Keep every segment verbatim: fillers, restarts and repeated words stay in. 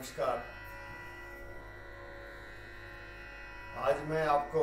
नमस्कार। आज मैं आपको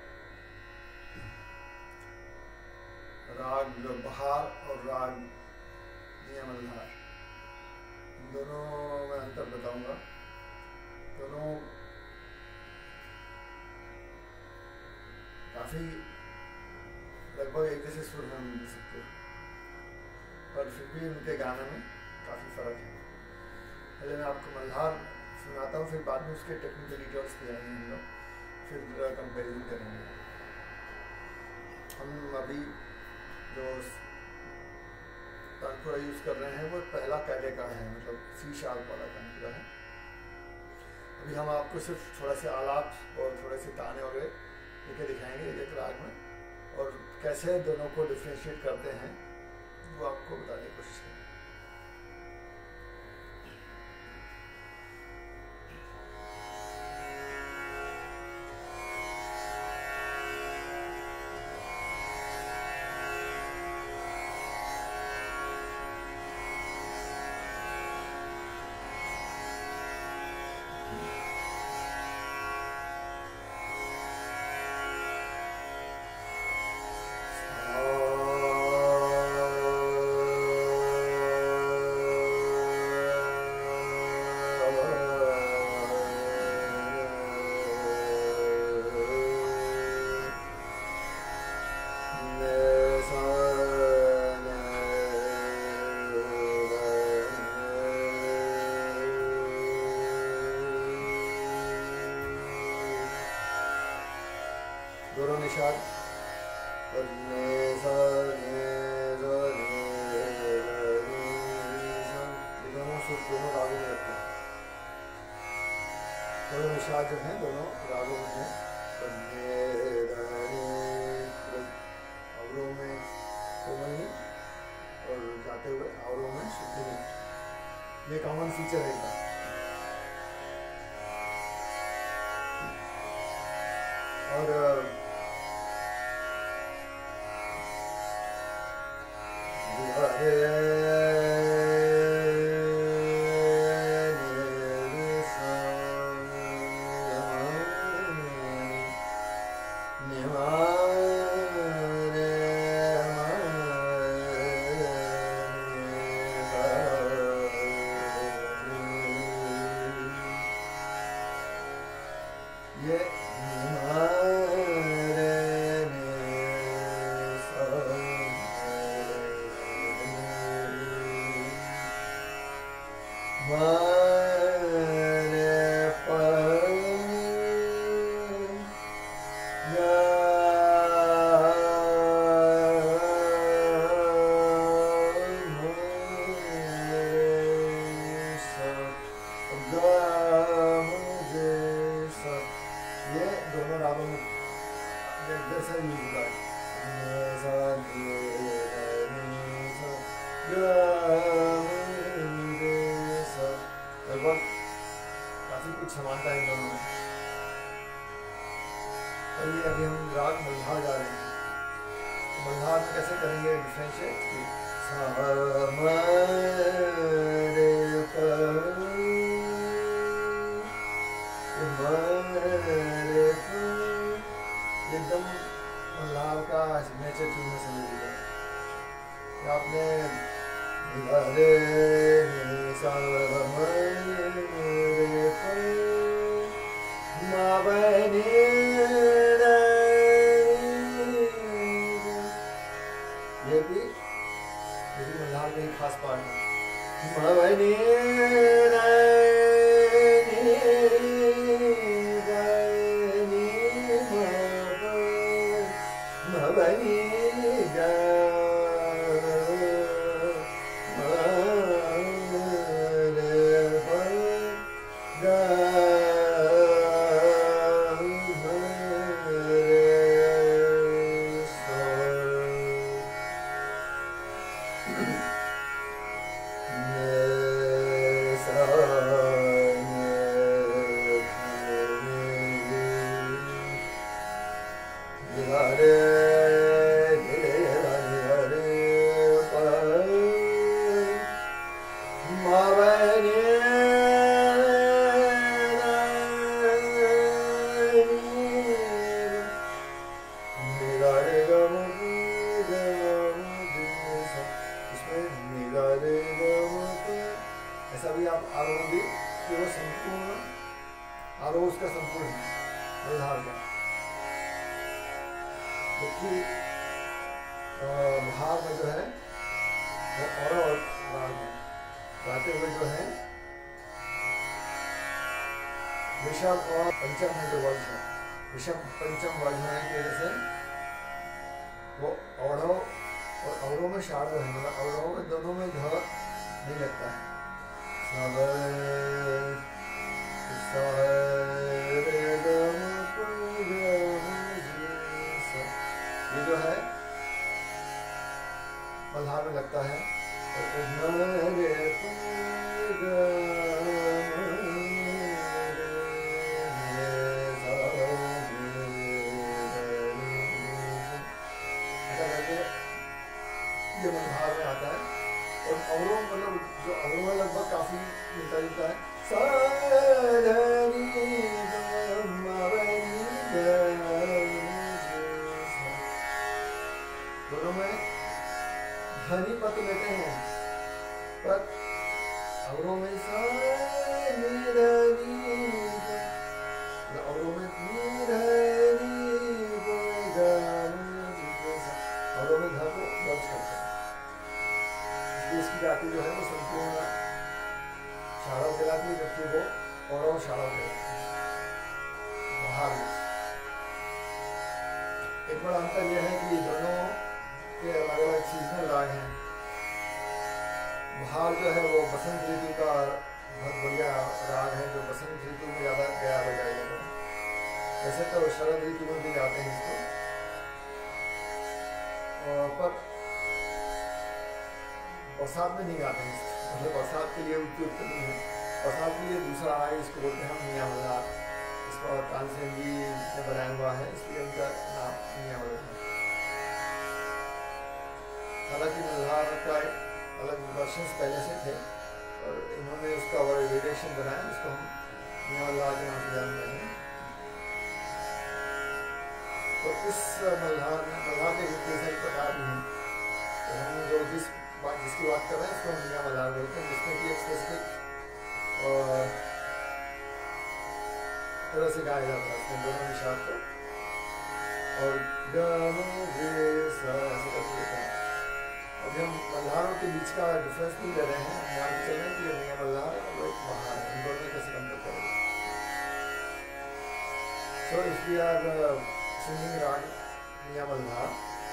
राग बहार और राग मियान मल्हार दोनों में अंतर बताऊंगा। दोनों काफी लगभग एक जैसे सुर में मिल सकते हैं, पर फिर भी उनके गाने में काफी फर्क है। पहले मैं आपको मल्हार सुनाता हूँ, फिर बाद में उसके टेक्निकल डिटेल्स पे आएंगे हम लोग, फिर कंपेरिजन करेंगे। हम अभी जो तानपुरा यूज़ कर रहे हैं वो पहला कैडे का है, मतलब सी शार्प वाला तानपुरा है। अभी हम आपको सिर्फ थोड़ा से आलाप और थोड़े से ताने वगैरह लेके दिखाएंगे एक राग में, और कैसे दोनों को डिफ्रेंशिएट करते हैं वो आपको बताने की कोशिश करेंगे। दोनों निशाद और ने सा ने सा ने सा, ये दोनों सुर दोनों रागों में रखते हैं। दोनों निशाद जो हैं दोनों रागों में हैं। अवरोह में कोमल में और गाते हुए अवरोह में शुद्धि में, ये कॉमन फीचर है इनका। और काफी कुछ समानता है दोनों में। और ये अभी हम राग मल्हार गा रहे हैं। तो मल्हार में कैसे करेंगे डिफरेंशिएट? एकदम मल्हार का सिग्नेचर ट्यून में समझ लीजिए। आपने ये भी मल्हार का एक खास पार्ट है। आरोह भी कि वो संपूर्ण आरोह उसका संपूर्ण है मल्हार का। जबकि बहार में जो है वो औरह और राग में गाते हुए जो है ऋषभ और पंचम में जो वर्ष है, ऋषभ पंचम वर्ष होने की वजह से वो औढ़व और अवरोह में शाढ़व है, मतलब अवरोह में दोनों में ध नहीं लगता है। ये जो है मल्हार में लगता है। ये मल्हार में आता है और अवरोह मतलब जो अवरोह में लगभग काफी मिलता जुलता है। दोनों में ध्वनि पत्र लेते हैं, पर अवरोह में अवरोह में अवरोह में ध को दर्ज करते हैं। इसकी जाति जो है वो संपूर्ण शाढ़व कहलाती है, जबकि वो औरह शाढ़व कहलाती है। बहार में एक बड़ा अंतर यह है कि दोनों के अलग अलग सीजनल राग हैं। बहार जो है वो बसंत ऋतु का बहुत बढ़िया राग है, जो बसंत ऋतु में ज़्यादा गया बजाया जाता है। वैसे तो शरद ऋतु में भी गाते हैं इसको, पर बरसात में नहीं गाते हैं इसको, मतलब बरसात के लिए उपयुक्त नहीं है। बरसात के लिए दूसरा राग इसको बोलते हैं हम मियाँ मल्हार। इसको तानसेन जी ने बनाया हुआ है, इसलिए उनका नाम मियाँ मल्हार है। हालांकि मल्हार का अलग वर्षन्स पहले से थे और इन्होंने उसका और वेरिएशन बनाया, उसको हम मियाँ मल्हार के नाम से जानते हैं। तो इस मल्हार में मल्हार के कई सारे प्रकार भी हैं, तो हम जो जिस बात जिसकी बात कर रहे हैं उसको हम मियाँ मल्हार बोलते हैं, जिसमें कि एक स्पेसिफिक तरह से गाया जाता है इसमें दोनों निशाद को और ऐसे करके देते हैं। अभी हम मल्हारों के बीच का डिफरेंस नहीं ले रहे हैं, हम मान के चल रहे हैं कि मियाँ मल्हार और एक बहार है, इन दोनों में कैसे कंपेयर करेंगे। So if we are singing raag Miyan Malhar,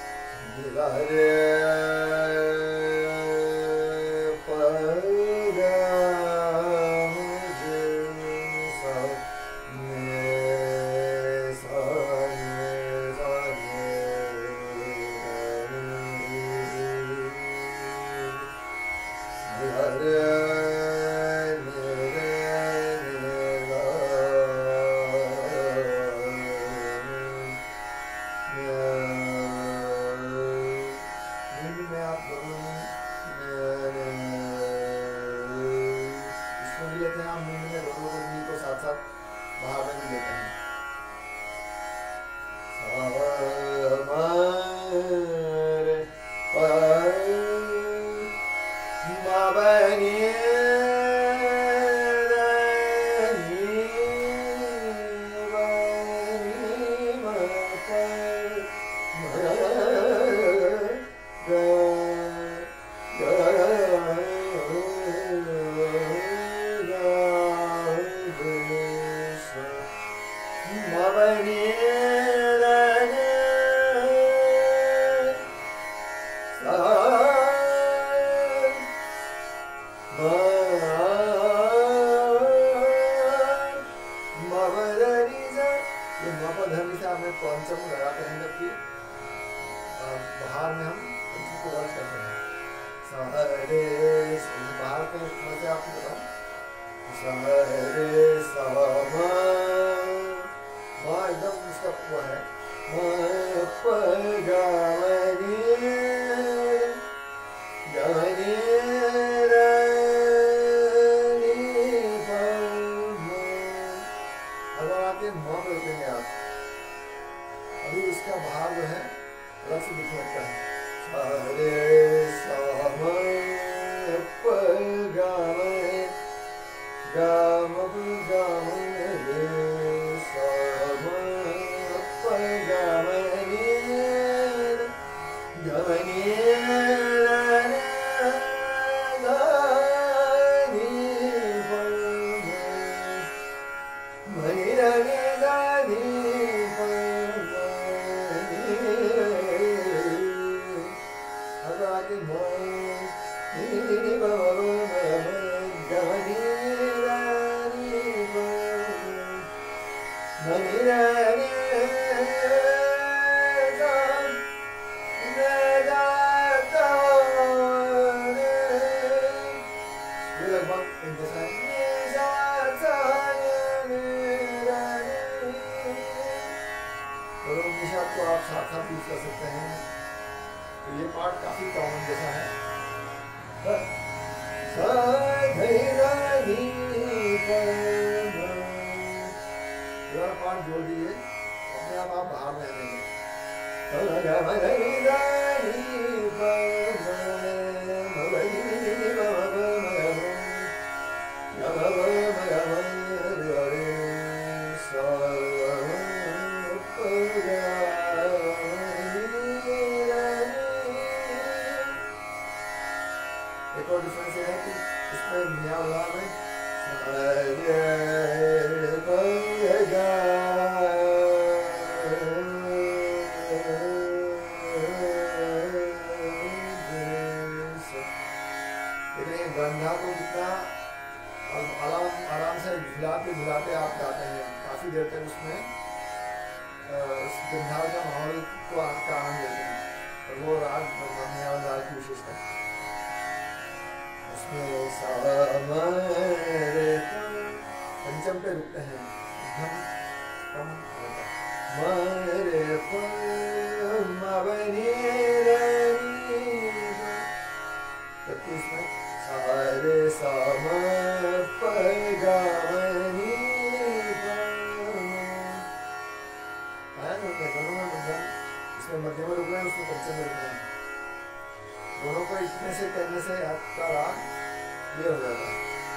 पंचम लगाते हैं, जबकि बहार में हम पंचम को वर्ष करते हैं। बहार के थोड़ा से आपको बताऊं, एकदम उसका वो है अगर आके माँ पे रुकेंगे आप, अभी इसका बहार जो है अलग से दिखने लगता है। अरे को आप साथ साथ यूज कर सकते हैं। तो ये पार्ट काफी कॉमन जैसा है। पार्ट जोड़ दीजिए, अपने आप आप बाहर में आएंगे। एक और डिफरेंस ये है कि इसमें मियां मल्हार में लेकिन गंधा को जितना आराम आराम से झुलाते झुलाते आप गाते हैं, काफी देर तक उसमें उस गंधार का माहौल को का आनंद लेते हैं, और वो राग मियां मल्हार की विशेषता है। पंचम पे रुकते हैं, धम कम मरे जबकि इसमें सारे सामा पगावनी इसमें मध्य में रुक रहे हैं, उसमें पंचम में रुक रहे हैं। दोनों को इतने से करने से आपका राग ये हो जाता है।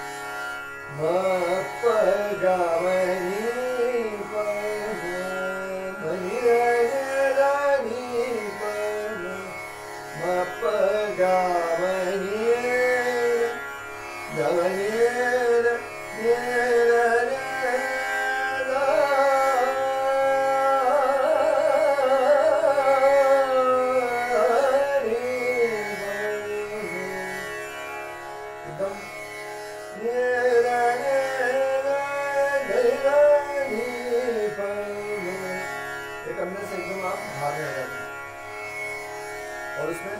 और इसमें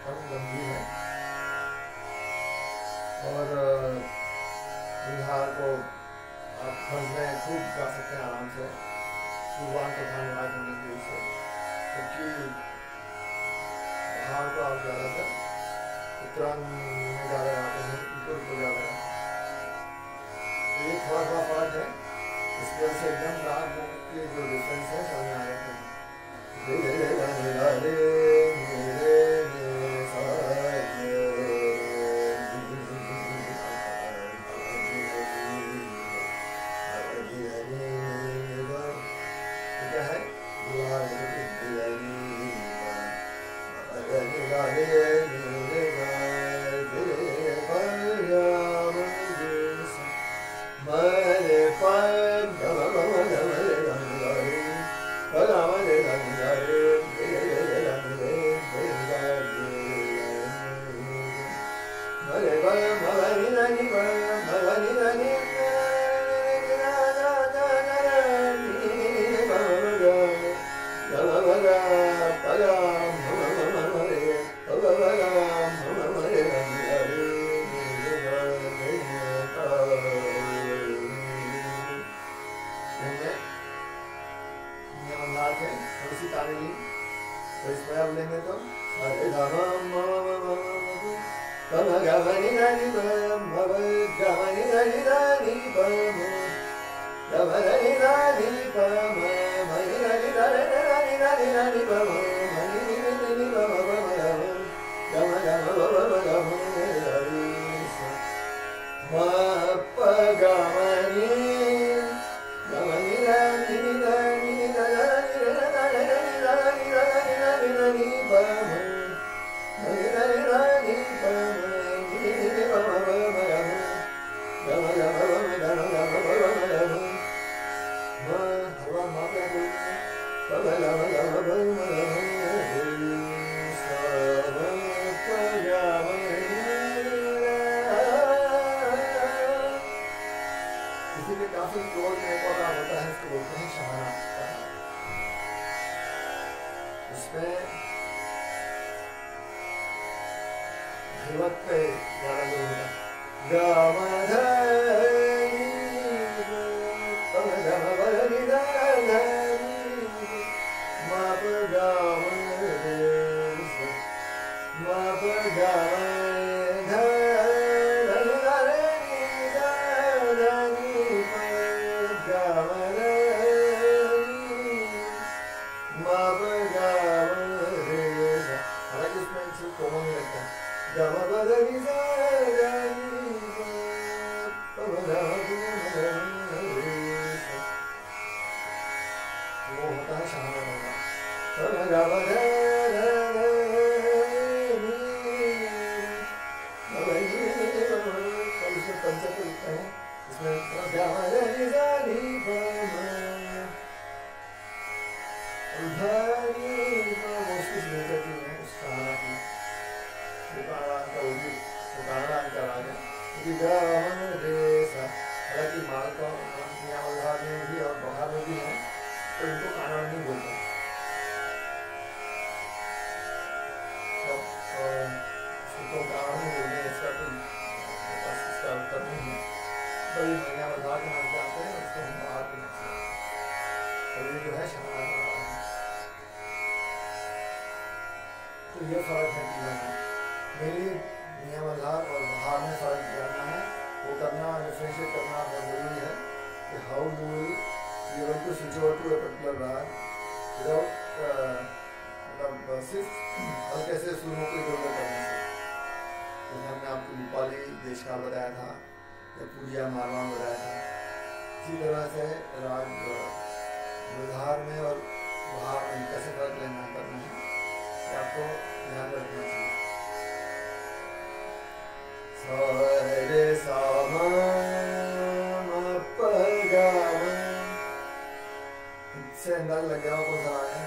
कम गंभीर है और बिहार को आप फंस गए खूब गा सकते हैं आराम से पूर्वांग को ध्यान राग होने की वजह से, क्योंकि बिहार को आप ज़्यादातर उत्तरांग में ज़्यादा गाते हैं, उनको उनको ज़्यादा है, तो ये थोड़ा थोड़ा फर्क है। इस वजह से एकदम राग के जो डिफरेंस है समझ में आ जाते हैं। क्या है लेंगे तो धैवत पे गाना जो होगा हालांकि माल को मियां मल्हार में भी और बहार में भी है, तो इनको कानड़ नहीं बोलते। इसको कानड़ नहीं बोलते, इसका कोई इसका उत्तर नहीं है। तो ये मियां मल्हार के नाम से आते हैं, उसको हम बहार के नाम से, तो ये जो है शहनाज है। तो ये फर्क है तीनों में। मेरी मियां मल्हार और बहार में फर्क करना है, वो करना डिफ्रेंशिएट करना बहुत जरूरी है कि how do we able to switch over to a particular raag without मतलब सिर्फ हल्के से सुरों को इधर उधर करने से। जैसे हमने आपको भोपाली देशकाल बताया था या पूरिया मारवाड़ बताया था, इसी तरह से राग मल्हार में और बहार में कैसे फर्क लेना करना है, ये आपको ध्यान रखना चाहिए। सारे सामा इससे अंदाज लग गया कौन सा राग है।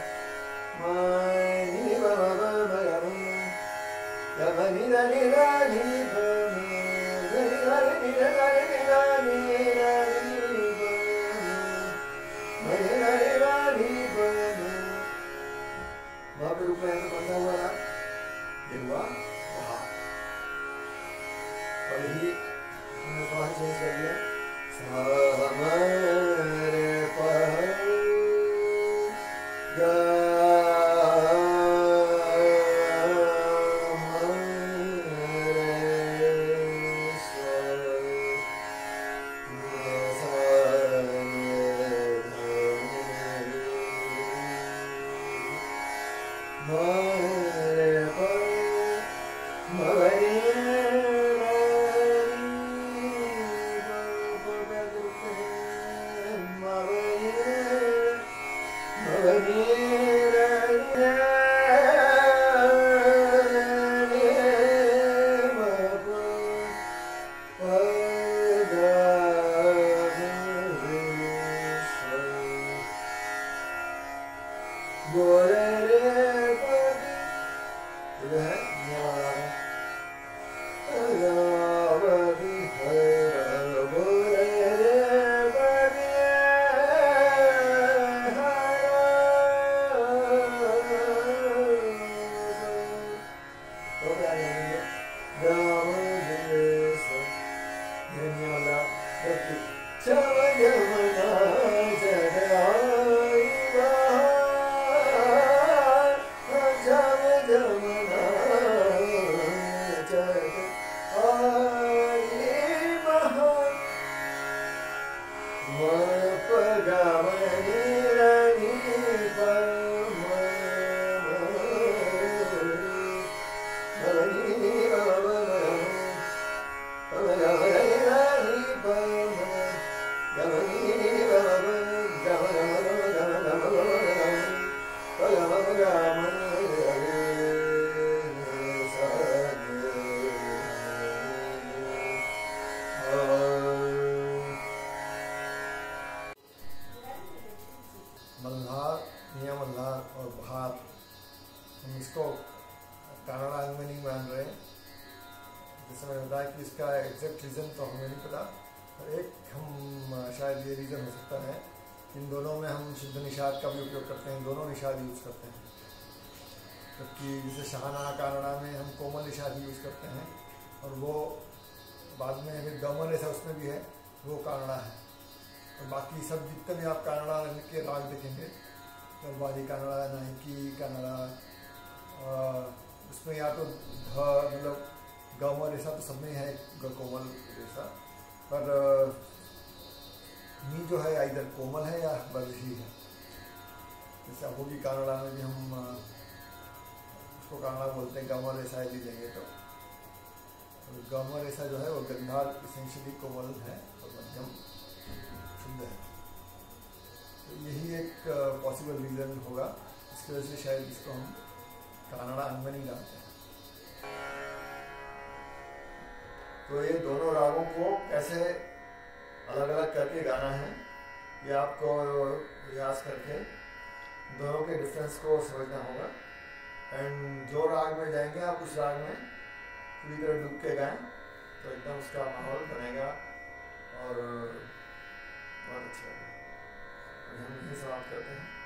वहाँ पे रुक रहे हैं तो कौन सा हुआ राग? ये हुआ चेंज कर दिया। सामरे पहर मल्हार, मियां मल्हार और बहार, हम इसको कानाडा अंग में नहीं मान रहे हैं। जैसे मैंने बताया कि इसका एग्जैक्ट रीज़न तो हमें नहीं पता, और एक हम शायद ये रीज़न हो सकता है इन दोनों में हम शुद्ध निषाद का भी उपयोग करते हैं, दोनों निषाद यूज़ करते हैं। जबकि जैसे शाहना कानाडा में हम कोमल निषाद यूज़ करते हैं, और वो बाद में अगर गमन ऐसा उसमें भी है, वो कानाडा है। और बाकी सब जितने भी आप कानाडा के राग देखेंगे, दरबारी कानाडा, नाइकी कानाडा, उसमें या तो ध मतलब गमन ऐसा तो सब में है, कोमल ऐसा, पर नी जो है इधर कोमल है या बर्जी है। जैसे होगी कानाडा में भी हम उसको कानाडा बोलते हैं, गमर ऐसा यदि देंगे तो गमर ऐसा जो है वो गंधार इसेंशियली कोमल है और मध्यम शुद्ध है। तो यही एक पॉसिबल रीज़न होगा, इसकी वजह से शायद इसको हम कानाडा अंग में नहीं डालते हैं। तो ये दोनों रागों को कैसे अलग अलग करके गाना है, ये आपको रियाज करके दोनों के डिफरेंस को समझना होगा। एंड जो राग में जाएंगे आप उस राग में पूरी तरह डूब के गाएं तो एकदम उसका माहौल बनेगा और बहुत अच्छा लगेगा। हम यही समाप्त करते हैं।